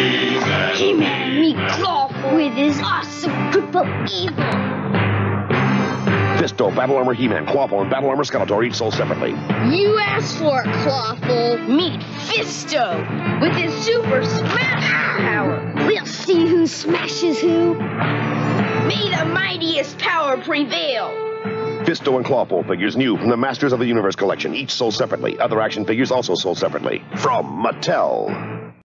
He-Man, meet Clawful with his awesome grip of evil. Fisto, Battle Armor He-Man, Clawful, and Battle Armor Skeletor each sold separately. You asked for it, Clawful. Meet Fisto with his super smash power. We'll see who smashes who. May the mightiest power prevail. Fisto and Clawful figures new from the Masters of the Universe collection, each sold separately. Other action figures also sold separately. From Mattel.